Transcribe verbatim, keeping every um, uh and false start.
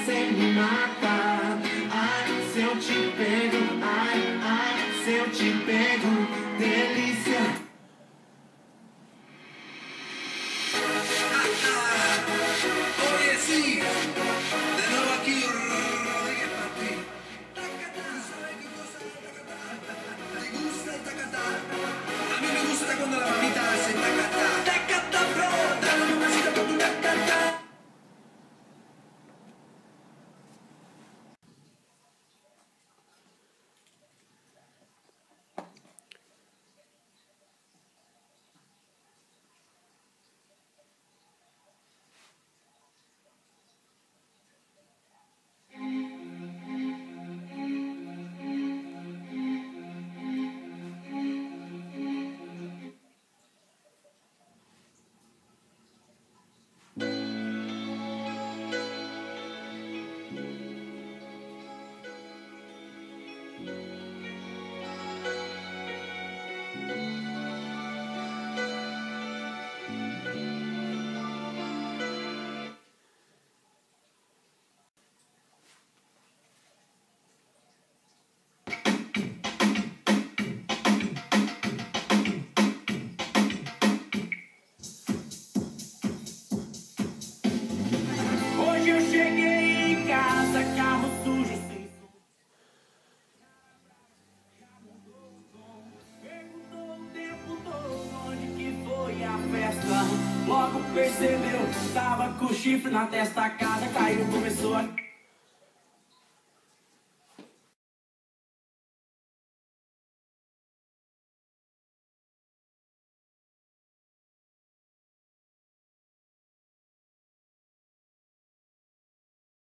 você me mata. Ai, se eu te pego, ai, ai, se eu te pego, delícia. Oye, sí, de nuevo aquí, Rodríguez Martín. ¿Sabes qué cosa es tacatá? ¿Te gusta el tacatá? A mí me gusta cuando la mamita hace tacatá. Tacatá, bro, dale un besito con tu tacatá. Hoje eu cheguei em casa, carro sujo, sem som. Perguntou o tempo todo onde que foi a festa. Logo percebeu, tava com chifre na testa. A casa caiu, começou a...